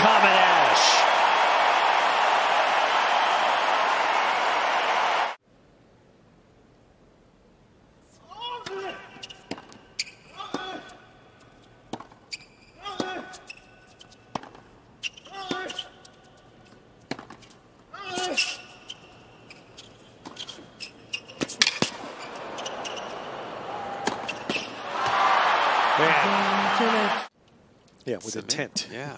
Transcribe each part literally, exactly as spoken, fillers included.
comet ash. Man. Yeah, with intent. Yeah.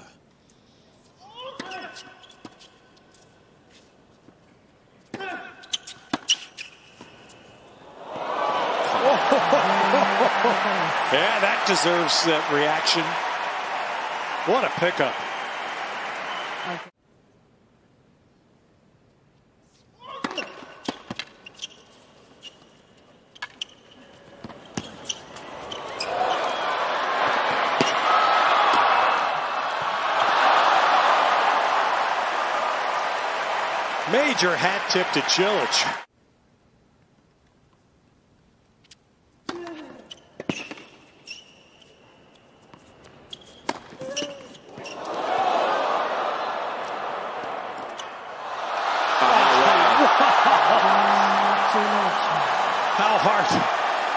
Yeah, that deserves that reaction. What a pickup. Okay. Major hat tip to Cilic. How hard?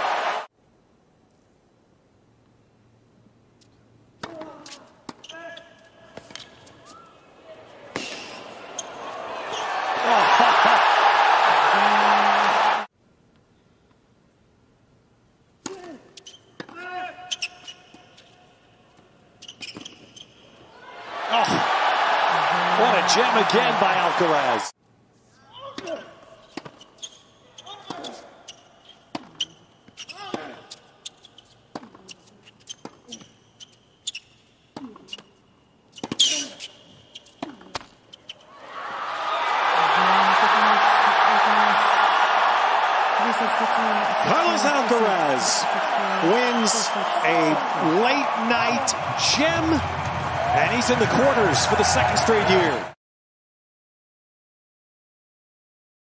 Oh, what a gem again by Alcaraz. Carlos Alcaraz wins a late night gem, and he's in the quarters for the second straight year.